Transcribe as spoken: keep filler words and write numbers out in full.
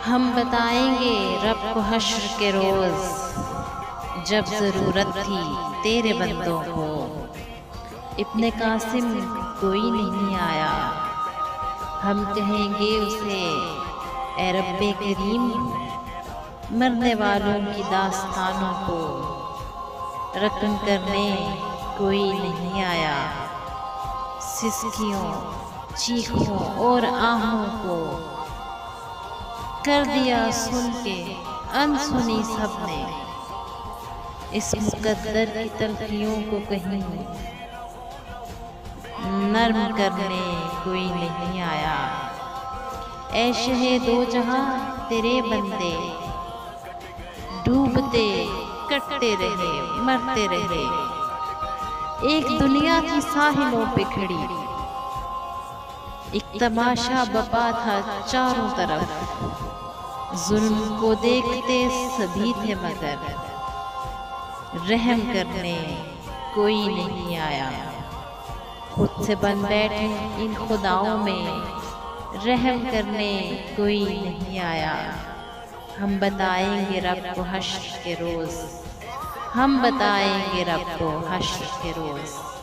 हम बताएंगे रब को हश्र के रोज़, जब ज़रूरत थी तेरे बंदों को। इब्ने कासिम कोई नहीं आया, हम कहेंगे उसे ए रब्बे करीम। मरने वालों की दास्तानों को रकम करने कोई नहीं आया। सिसकियों, चीखों और आहों को कर दिया सुन के अनसुनी सबने। इस मुकद्दर की तलखियों को कहीं नर्म करने कोई नहीं आया। ऐ शहे दो जहां तेरे बंदे डूबते कटते रहे मरते रहे। एक दुनिया थी साहिलों पे खड़ी, एक तमाशा बपा था चारों तरफ। जुल्म को देखते सभी थे मगर रहम करने कोई नहीं आया। खुद से बन बैठे इन खुदाओं में रहम करने कोई नहीं आया। हम बताएंगे रब को हश्र के रोज़, हम बताएंगे रब को हश्र के रोज़।